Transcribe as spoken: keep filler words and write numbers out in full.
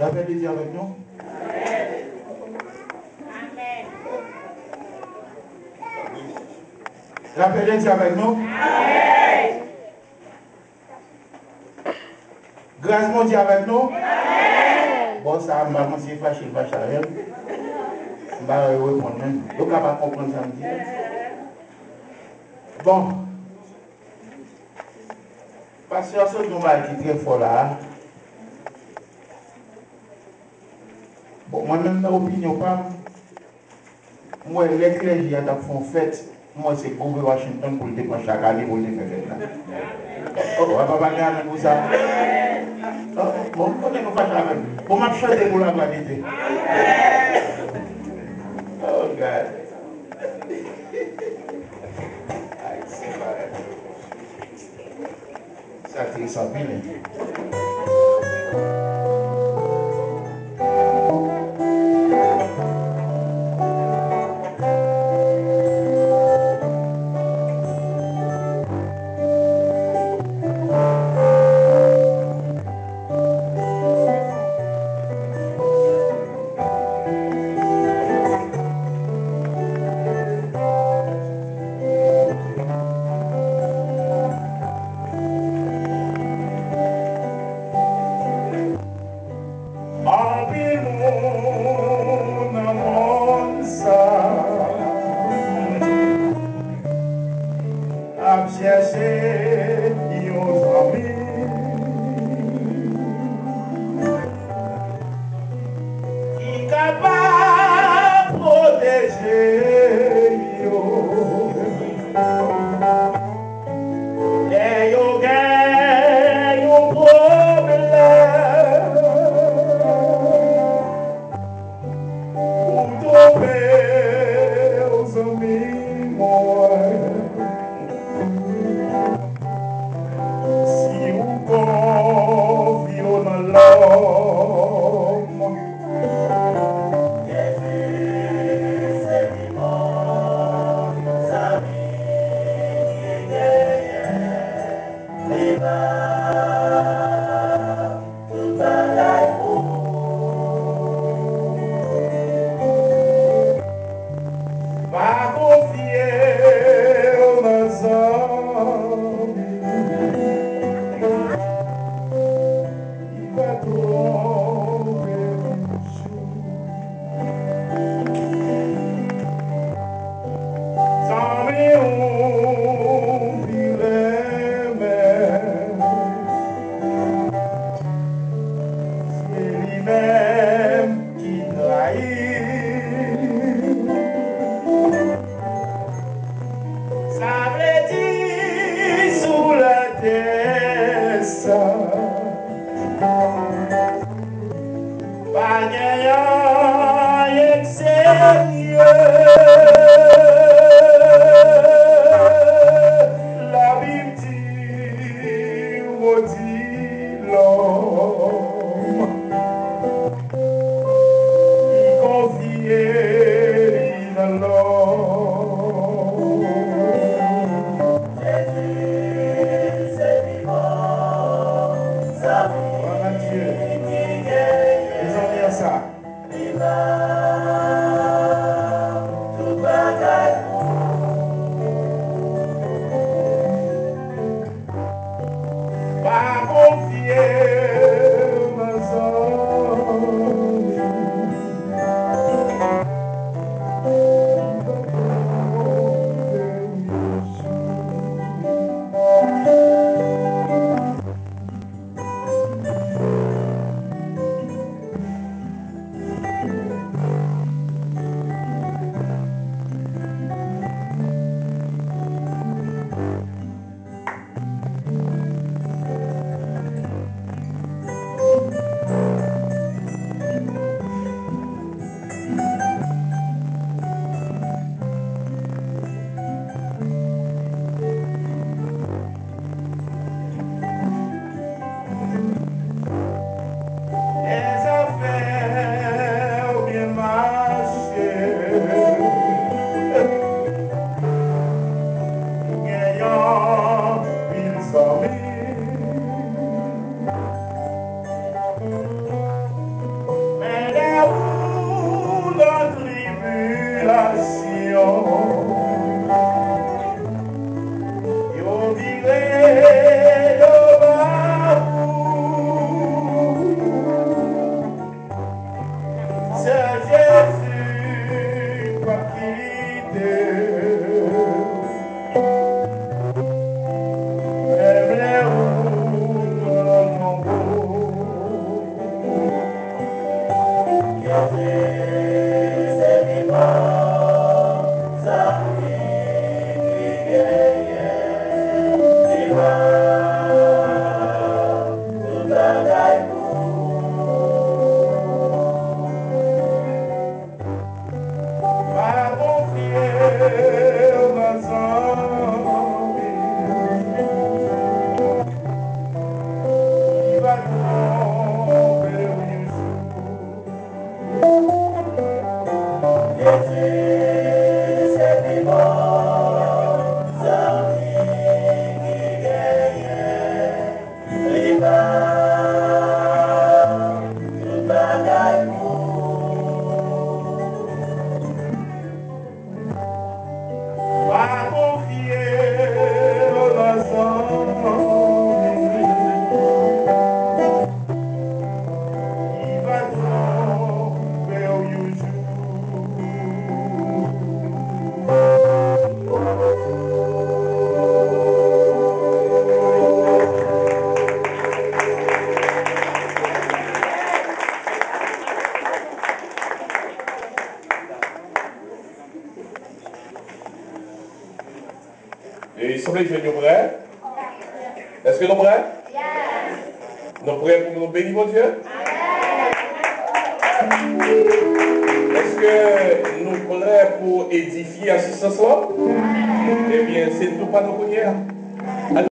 La paix de Dieu avec nous. Amen. La paix de Dieu avec nous. Amen. Grâce mon Dieu avec nous. Amen. Bon, ça m'a commencé à fâcher, fâcher avec elle. Je vais répondre même. Donc, on va comprendre ça. Bon. Parce que ce qu'on va être très fort là. Bon, moi-même, dans l'opinion, pas. Moi, les clergés qui font fête, moi, c'est Grover Washington pour le dépenser chaque année pour le faire fête là. Oh, on va pas parler avec vous ça. Bon, on est pas avec vous. Pour m'a chanter pour la vanité. Oh, God. Ça, c'est ça, bien. Et il semble que nous prêts. Est-ce que nous prêts? Nous prêts pour nous bénir, mon Dieu? Est-ce que nous prêts pour édifier assistance là? Eh bien, c'est tout pas nos prières.